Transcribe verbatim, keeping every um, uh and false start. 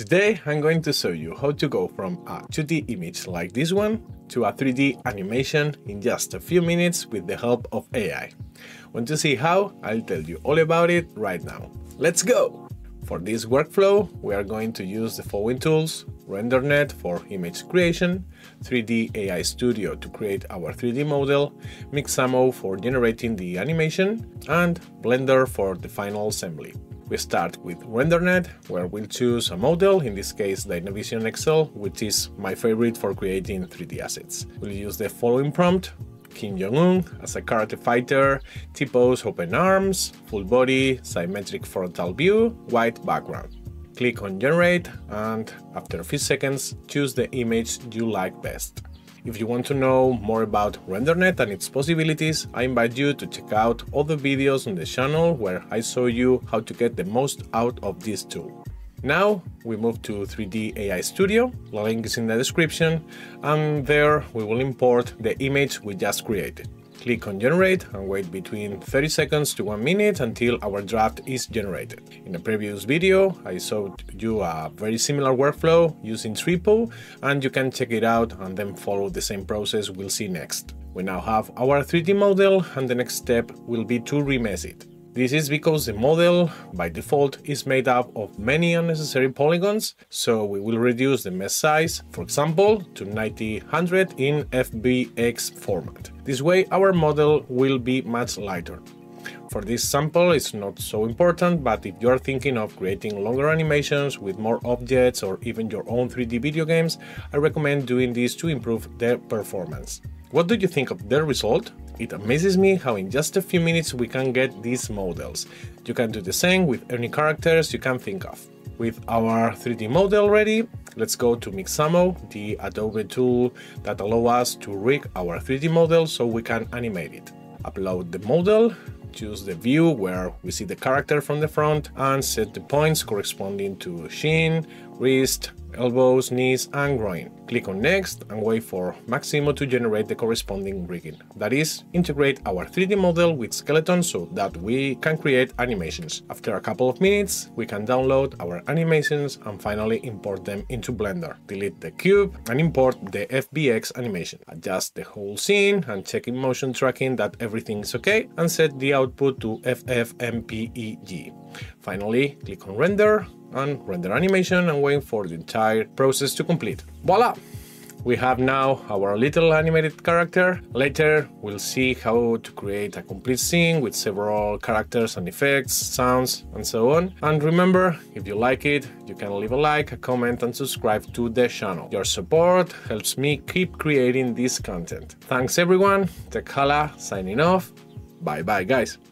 Today I'm going to show you how to go from a two D image like this one to a three D animation in just a few minutes with the help of A I. Want to see how? I'll tell you all about it right now. Let's go! For this workflow, we are going to use the following tools: RenderNet for image creation, three D A I Studio to create our three D model, Mixamo for generating the animation, and Blender for the final assembly. We start with RenderNet, where we'll choose a model, in this case Dynavision X L, which is my favorite for creating three D assets. We'll use the following prompt: Kim Jong-un as a karate fighter, T-pose, open arms, full body, symmetric frontal view, white background. Click on generate, and after a few seconds, choose the image you like best. If you want to know more about RenderNet and its possibilities, I invite you to check out all the videos on the channel where I show you how to get the most out of this tool. Now we move to three D A I Studio, the link is in the description, and there we will import the image we just created. Click on generate and wait between thirty seconds to one minute until our draft is generated. In a previous video, I showed you a very similar workflow using Triple, and you can check it out and then follow the same process we'll see next. We now have our three D model, and the next step will be to remesh it. This is because the model, by default, is made up of many unnecessary polygons, so we will reduce the mesh size, for example, to ninety hundred in F B X format. This way our model will be much lighter. For this sample it's not so important, but if you're thinking of creating longer animations with more objects or even your own three D video games, I recommend doing this to improve their performance. What do you think of the result? It amazes me how in just a few minutes we can get these models. You can do the same with any characters you can think of. With our three D model ready, let's go to Mixamo, the Adobe tool that allows us to rig our three D model so we can animate it. Upload the model, choose the view where we see the character from the front, and set the points corresponding to shin, wrist, elbows, knees, and groin. Click on next and wait for Maximo to generate the corresponding rigging. That is, integrate our three D model with skeleton so that we can create animations. After a couple of minutes, we can download our animations and finally import them into Blender. Delete the cube and import the F B X animation. Adjust the whole scene and check in motion tracking that everything is okay, and set the output to F F M P E G. Finally, click on render and render animation and wait for the entire process to complete. Voila! We have now our little animated character. Later we'll see how to create a complete scene with several characters and effects, sounds, and so on. And remember, if you like it, you can leave a like, a comment, and subscribe to the channel. Your support helps me keep creating this content. Thanks everyone, Tech Hala signing off. Bye bye guys.